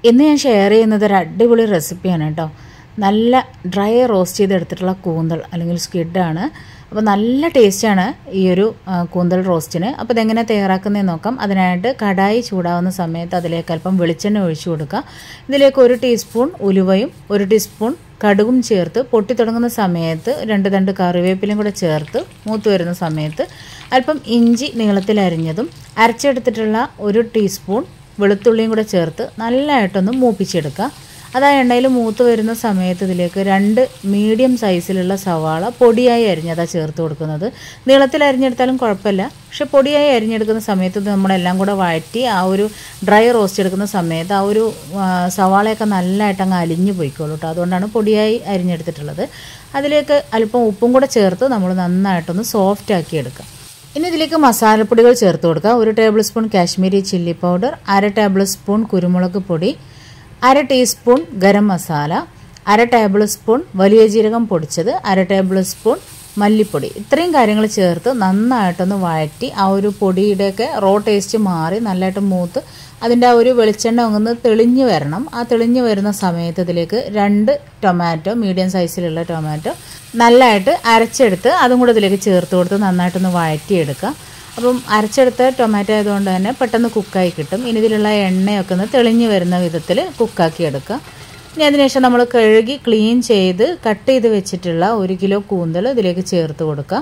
ഇന്ന് ഞാൻ ഷെയർ ചെയ്യുന്നത് ഒരു അടിപൊളി റെസിപ്പിയാണ് കേട്ടോ. നല്ല ഡ്രൈ റോസ്റ്റ് ചെയ്തെടുത്തിട്ടുള്ള കൂന്തൽ അല്ലെങ്കിൽ സ്ക്വിഡാണ്. അപ്പോൾ നല്ല ടേസ്റ്റാണ് ഈ ഒരു കൂന്തൽ റോസ്റ്റിന്. അപ്പോൾ ഇതെങ്ങനെ തയ്യാറാക്കുന്നതെന്ന് നോക്കാം. അതിനായിട്ട് കടായി ചൂടാവുന്ന സമയത്ത് അതിലേക്ക് അല്പം വെളിച്ചെണ്ണ ഒഴിച്ചു കൊടുക്കുക. ഇതിലേക്ക് 1 ടീസ്പൂൺ ഉലുവയും 1 ടീസ്പൂൺ കടുകും ചേർത്ത് പൊട്ടി തുടങ്ങുന്ന സമയത്ത് 2 തണ്ട് കറിവേപ്പിലയും കൂടെ ചേർത്ത് മൂത്ത് വരുന്ന സമയത്ത് അല്പം ഇഞ്ചി നീളത്തിൽ അരിഞ്ഞതും അരച്ചെടുത്തിട്ടുള്ള 1 ടീസ്പൂൺ വെളുത്തുള്ളിയും കൂടെ ചേർത്ത് നല്ലതായിട്ടൊന്ന് മൂപ്പിച്ചെടുക്കുക. അത് ആ എണ്ണയിൽ മൂത്ത് വരുന്ന സമയത്ത് ഇതിലേക്ക് 2 മീഡിയം സൈസിലുള്ള സവാള പൊടിയായി അരിഞ്ഞതാണ് ചേർത്ത് കൊടുക്കുന്നത്. നീളത്തിൽ അരിഞ്ഞെടുത്താലും കുഴപ്പമില്ല, പക്ഷെ പൊടിയായി അരിഞ്ഞെടുക്കുന്ന സമയത്ത് ഇത് നമ്മളെല്ലാം കൂടെ വഴറ്റി ആ ഒരു ഡ്രൈ റോസ്റ്റ് എടുക്കുന്ന സമയത്ത് ആ ഒരു സവാളയൊക്കെ നല്ലതായിട്ട് അങ്ങ് അലിഞ്ഞു പോയിക്കോളൂ കേട്ടോ. അതുകൊണ്ടാണ് പൊടിയായി അരിഞ്ഞെടുത്തിട്ടുള്ളത്. അതിലേക്ക് അല്പം ഉപ്പും കൂടെ ചേർത്ത് നമ്മൾ നന്നായിട്ടൊന്ന് സോഫ്റ്റ് ആക്കി എടുക്കാം. ഇനി ഇതിലേക്ക് മസാലപ്പൊടികൾ ചേർത്ത് കൊടുക്കുക. 1 tablespoon Kashmiri chilli powder, 1/2 tablespoon കുരുമുളക് പൊടി, 1/2 teaspoon garam masala, 1/2 tablespoon വലിയ ജീരകം പൊടിച്ചത്, 1/2 ടേബിൾ സ്പൂൺ മല്ലിപ്പൊടി. ഇത്രയും കാര്യങ്ങൾ ചേർത്ത് നന്നായിട്ടൊന്ന് വഴറ്റി ആ ഒരു പൊടിയുടെയൊക്കെ റോ ടേസ്റ്റ് മാറി നല്ലതായിട്ട് മൂത്ത് അതിൻ്റെ ആ ഒരു വെളിച്ചെണ്ണ ഒന്ന് തെളിഞ്ഞ് വരണം. ആ തെളിഞ്ഞ് വരുന്ന സമയത്ത് ഇതിലേക്ക് 2 ടൊമാറ്റോ, മീഡിയം സൈസിലുള്ള ടൊമാറ്റോ നല്ലതായിട്ട് അരച്ചെടുത്ത് അതും കൂടെ ഇതിലേക്ക് ചേർത്ത് കൊടുത്ത് നന്നായിട്ടൊന്ന് വഴറ്റിയെടുക്കുക. അപ്പം അരച്ചെടുത്ത ടൊമാറ്റോ ആയതുകൊണ്ട് തന്നെ പെട്ടെന്ന് കുക്കായി കിട്ടും. ഇനി ഇതിലുള്ള എണ്ണയൊക്കെ ഒന്ന് തെളിഞ്ഞ് വരുന്ന വിധത്തിൽ കുക്കാക്കി എടുക്കുക. ഇനി അതിനുശേഷം നമ്മൾ കഴുകി ക്ലീൻ ചെയ്ത് കട്ട് ചെയ്ത് വെച്ചിട്ടുള്ള 1 കിലോ കൂന്തൽ ഇതിലേക്ക് ചേർത്ത് കൊടുക്കുക.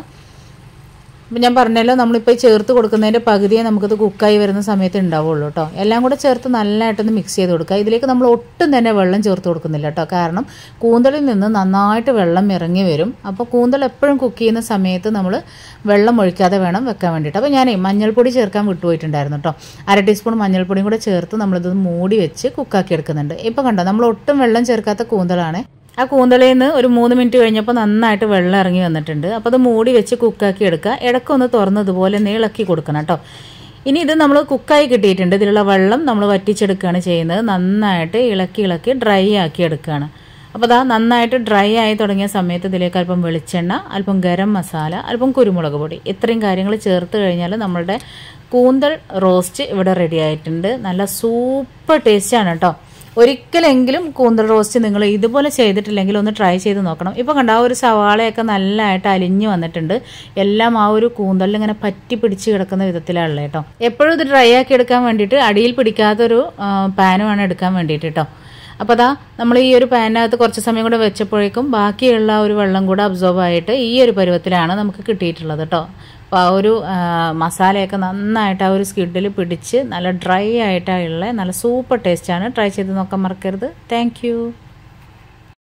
അപ്പം ഞാൻ പറഞ്ഞല്ലോ, നമ്മളിപ്പോൾ ചേർത്ത് കൊടുക്കുന്നതിൻ്റെ പകുതിയെ നമുക്കത് കുക്കായി വരുന്ന സമയത്ത് ഉണ്ടാവുള്ളൂ കേട്ടോ. എല്ലാം കൂടെ ചേർത്ത് നല്ലതായിട്ടൊന്ന് മിക്സ് ചെയ്ത് കൊടുക്കുക. ഇതിലേക്ക് നമ്മൾ ഒട്ടും തന്നെ വെള്ളം ചേർത്ത് കൊടുക്കുന്നില്ല കേട്ടോ, കാരണം കൂന്തലിൽ നിന്ന് നന്നായിട്ട് വെള്ളം ഇറങ്ങി വരും. അപ്പോൾ കൂന്തൽ എപ്പോഴും കുക്ക് ചെയ്യുന്ന സമയത്ത് നമ്മൾ വെള്ളം ഒഴിക്കാതെ വേണം വെക്കാൻ വേണ്ടിയിട്ട്. അപ്പോൾ ഞാൻ മഞ്ഞൾപ്പൊടി ചേർക്കാൻ വിട്ടുപോയിട്ടുണ്ടായിരുന്നു കേട്ടോ. 1/2 ടീസ്പൂൺ മഞ്ഞൾപ്പൊടിയും കൂടെ ചേർത്ത് നമ്മളിത് മൂടി വെച്ച് കുക്കാക്കി എടുക്കുന്നുണ്ട്. ഇപ്പോൾ കണ്ടോ, നമ്മൾ ഒട്ടും വെള്ളം ചേർക്കാത്ത കൂന്തലാണ്. ആ കൂന്തളിൽ നിന്ന് ഒരു 3 മിനിറ്റ് കഴിഞ്ഞപ്പോൾ നന്നായിട്ട് വെള്ളം ഇറങ്ങി വന്നിട്ടുണ്ട്. അപ്പോൾ അത് മൂടി വെച്ച് കുക്കാക്കി എടുക്കുക. ഇടയ്ക്കൊന്ന് തുറന്നതുപോലെ ഇളക്കി കൊടുക്കണം കേട്ടോ. ഇനി ഇത് നമ്മൾ കുക്കായി കിട്ടിയിട്ടുണ്ട്. ഇതിലുള്ള വെള്ളം നമ്മൾ വറ്റിച്ചെടുക്കുകയാണ് ചെയ്യുന്നത്. നന്നായിട്ട് ഇളക്കി ഡ്രൈ ആക്കി എടുക്കുകയാണ്. അപ്പോൾ അതാ നന്നായിട്ട് ഡ്രൈ ആയി തുടങ്ങിയ സമയത്ത് ഇതിലേക്ക് അല്പം വെളിച്ചെണ്ണ, അല്പം ഗരം മസാല, അല്പം കുരുമുളക് പൊടി, ഇത്രയും കാര്യങ്ങൾ ചേർത്ത് കഴിഞ്ഞാൽ നമ്മളുടെ കൂന്തൽ റോസ്റ്റ് ഇവിടെ റെഡി ആയിട്ടുണ്ട്. നല്ല സൂപ്പർ ടേസ്റ്റാണ് കേട്ടോ. ഒരിക്കലെങ്കിലും കൂന്തൽ റോസ്റ്റ് നിങ്ങൾ ഇതുപോലെ ചെയ്തിട്ടില്ലെങ്കിൽ ഒന്ന് ട്രൈ ചെയ്ത് നോക്കണം. ഇപ്പോൾ കണ്ട ആ ഒരു സവാളയൊക്കെ നല്ലതായിട്ട് അലിഞ്ഞു വന്നിട്ടുണ്ട്. എല്ലാം ആ ഒരു കൂന്തലിൽ ഇങ്ങനെ പറ്റി പിടിച്ച് കിടക്കുന്ന വിധത്തിലാണല്ലോ കേട്ടോ. എപ്പോഴും ഇത് ഡ്രൈ ആക്കി എടുക്കാൻ വേണ്ടിയിട്ട് അടിയിൽ പിടിക്കാത്തൊരു പാന് വേണം എടുക്കാൻ വേണ്ടിയിട്ട് കേട്ടോ. അപ്പോൾ അതാ നമ്മൾ ഈ ഒരു പാനിനകത്ത് കുറച്ച് സമയം കൂടെ വെച്ചപ്പോഴേക്കും ബാക്കിയുള്ള ഒരു വെള്ളം കൂടെ അബ്സോർബ് ആയിട്ട് ഈ ഒരു പരുവത്തിലാണ് നമുക്ക് കിട്ടിയിട്ടുള്ളത് കേട്ടോ. അപ്പോൾ ആ ഒരു മസാലയൊക്കെ നന്നായിട്ട് ആ ഒരു സ്ക്വിഡിൽ പിടിച്ച് നല്ല ഡ്രൈ ആയിട്ടുള്ള നല്ല സൂപ്പർ ടേസ്റ്റാണ്. ട്രൈ ചെയ്ത് നോക്കാൻ മറക്കരുത്. താങ്ക്